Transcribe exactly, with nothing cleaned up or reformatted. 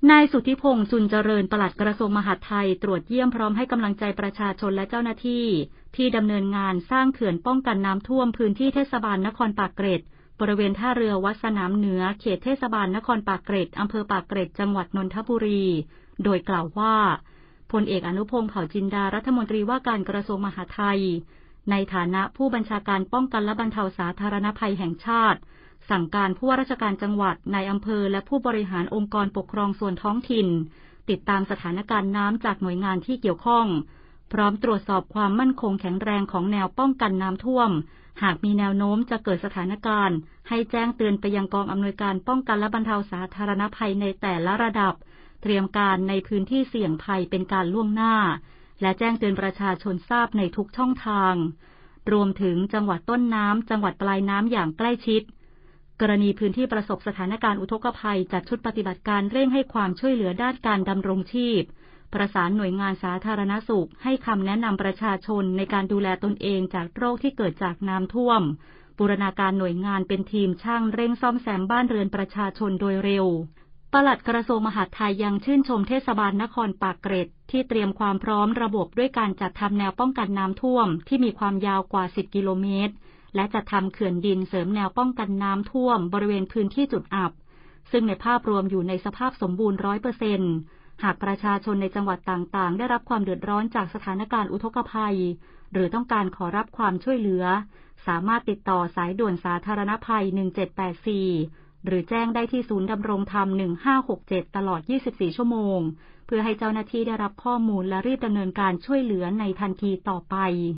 นายสุทธิพงษ์จุลเจริญปลัดกระทรวงมหาดไทยตรวจเยี่ยมพร้อมให้กำลังใจประชาชนและเจ้าหน้าที่ที่ดำเนินงานสร้างเขื่อนป้องกันน้ำท่วมพื้นที่เทศบาลนครปากเกร็ดบริเวณท่าเรือวัดสนามเหนือเขตเทศบาลนครปากเกร็ดอำเภอปากเกร็ดจังหวัดนนทบุรีโดยกล่าวว่าพลเอกอนุพงษ์เผ่าจินดารัฐมนตรีว่าการกระทรวงมหาดไทยในฐานะผู้บัญชาการป้องกันและบรรเทาสาธารณภัยแห่งชาติสั่งการผู้ว่าราชการจังหวัดนายอำเภอและผู้บริหารองค์กรปกครองส่วนท้องถิ่นติดตามสถานการณ์น้ำจากหน่วยงานที่เกี่ยวข้องพร้อมตรวจสอบความมั่นคงแข็งแรงของแนวป้องกันน้ำท่วมหากมีแนวโน้มจะเกิดสถานการณ์ให้แจ้งเตือนไปยังกองอำนวยการป้องกันและบรรเทาสาธารณภัยในแต่ละระดับเตรียมการในพื้นที่เสี่ยงภัยเป็นการล่วงหน้าและแจ้งเตือนประชาชนทราบในทุกช่องทางรวมถึงจังหวัดต้นน้ำจังหวัดปลายน้ำอย่างใกล้ชิดกรณีพื้นที่ประสบสถานการณ์อุทกภัยจัดชุดปฏิบัติการเร่งให้ความช่วยเหลือด้านการดำรงชีพประสานหน่วยงานสาธารณสุขให้คำแนะนำประชาชนในการดูแลตนเองจากโรคที่เกิดจากน้ำท่วมบูรณาการหน่วยงานเป็นทีมช่างเร่งซ่อมแซมบ้านเรือนประชาชนโดยเร็วปลัดกระทรวงมหาดไทยยังชื่นชมเทศบาลนครปากเกร็ดที่เตรียมความพร้อมระบบด้วยการจัดทำแนวป้องกันน้ำท่วมที่มีความยาวกว่าสิบกิโลเมตรและจัดทำเขื่อนดินเสริมแนวป้องกันน้ำท่วมบริเวณพื้นที่จุดอับซึ่งในภาพรวมอยู่ในสภาพสมบูรณ์ ร้อยเปอร์เซ็นต์ หากประชาชนในจังหวัดต่างๆได้รับความเดือดร้อนจากสถานการณ์อุทกภัยหรือต้องการขอรับความช่วยเหลือสามารถติดต่อสายด่วนสาธารณภัยหนึ่งเจ็ดแปดสี่หรือแจ้งได้ที่ศูนย์ดำรงธรรมหนึ่งห้าหกเจ็ดตลอดยี่สิบสี่ชั่วโมงเพื่อให้เจ้าหน้าที่ได้รับข้อมูลและรีบดำเนินการช่วยเหลือในทันทีต่อไป